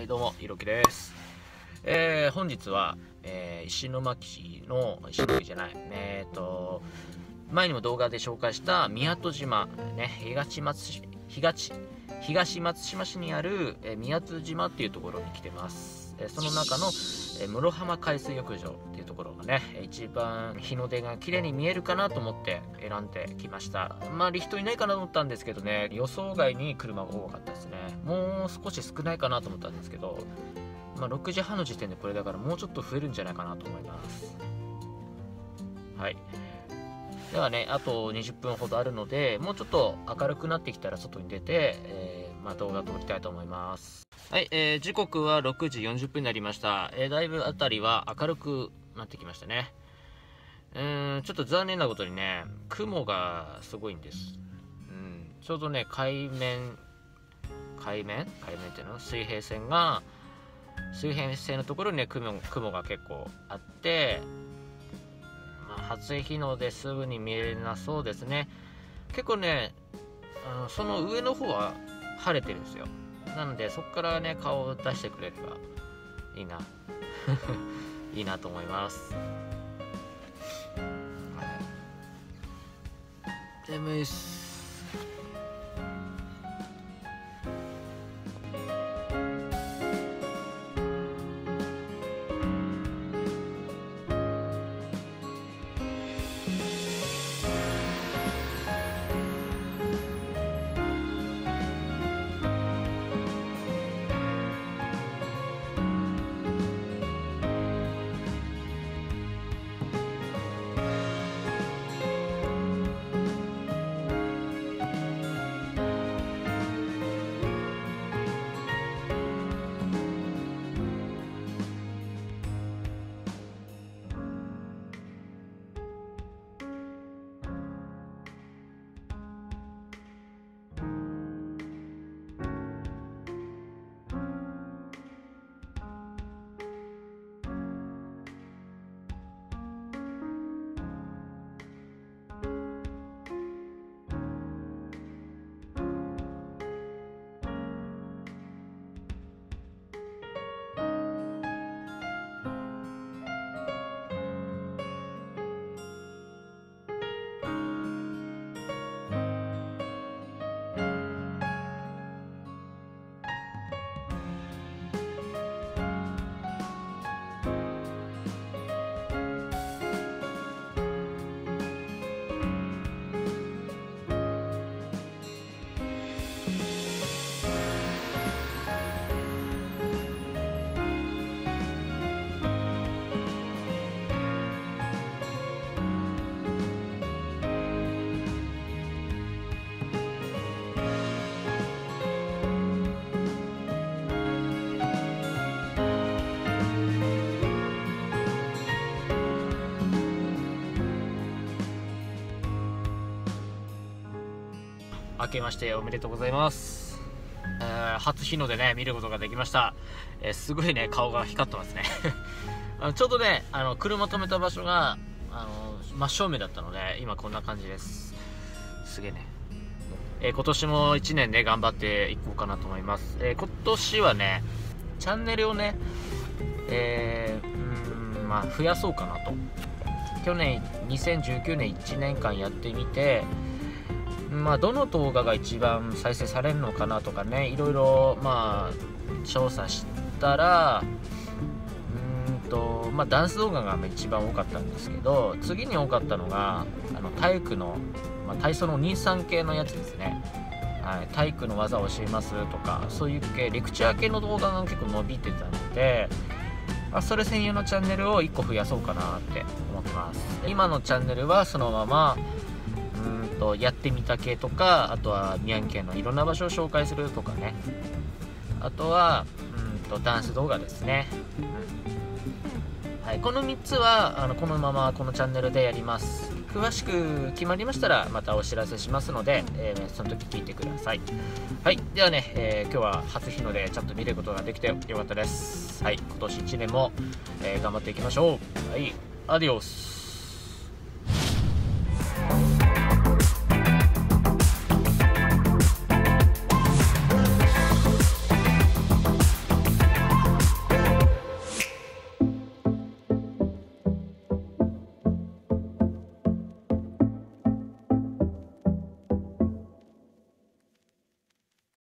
はいどうも、ひろきです。本日は、石巻の、石巻じゃない、前にも動画で紹介した宮戸島、ね、東松島市にある、宮津島っていうところに来てます。その中の、室浜海水浴場っていうところがね、一番日の出が綺麗に見えるかなと思って選んできました。周り人いないかなと思ったんですけどね、予想外に車が多かったですね。もう少し少ないかなと思ったんですけど、6時半の時点でこれだからもうちょっと増えるんじゃないかなと思います。はい。ではね、あと20分ほどあるので、もうちょっと明るくなってきたら外に出て、動画を撮りたいと思います。はい、時刻は6時40分になりました。だいぶ辺りは明るくなってきましたね。ちょっと残念なことにね、雲がすごいんです。ちょうどね、海面っていうの水平線のところにね、雲が結構あって、初日の出すぐに見えなそうですね。結構ね、その上の方は晴れてるんですよ。なのでそこからね、顔を出してくれればいいな。いいなと思います。眠いっす。明けましておめでとうございます。初日の出ね、見ることができました。すごいね、顔が光ってますね。ちょうどね、車止めた場所が真正面だったので、今こんな感じです。すげえね。今年も1年ね、頑張っていこうかなと思います。今年はね、チャンネルをね、増やそうかなと。去年2019年1年間やってみて、どの動画が一番再生されるのかなとかね、いろいろ調査したら、ダンス動画が一番多かったんですけど、次に多かったのが体育の、体操のお兄さん系のやつですね。はい、体育の技を教えますとか、そういう系レクチャー系の動画が結構伸びてたので、それ専用のチャンネルを1個増やそうかなって思ってます。今のチャンネルはそのままやってみた系とか、あとは宮城県のいろんな場所を紹介するとかね、あとはダンス動画ですね。はい、この3つはこのままこのチャンネルでやります。詳しく決まりましたらまたお知らせしますので、その時聞いてください。はい、ではね、今日は初日の出ちゃんと見ることができてよかったです。はい、今年1年も、頑張っていきましょう。はい、アディオス。